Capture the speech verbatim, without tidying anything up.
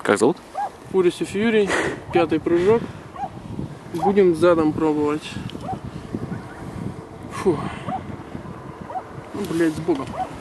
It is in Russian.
Как зовут? Фурису Фьюри, пятый прыжок. Будем задом пробовать. Фу. Ну, блядь, с Богом.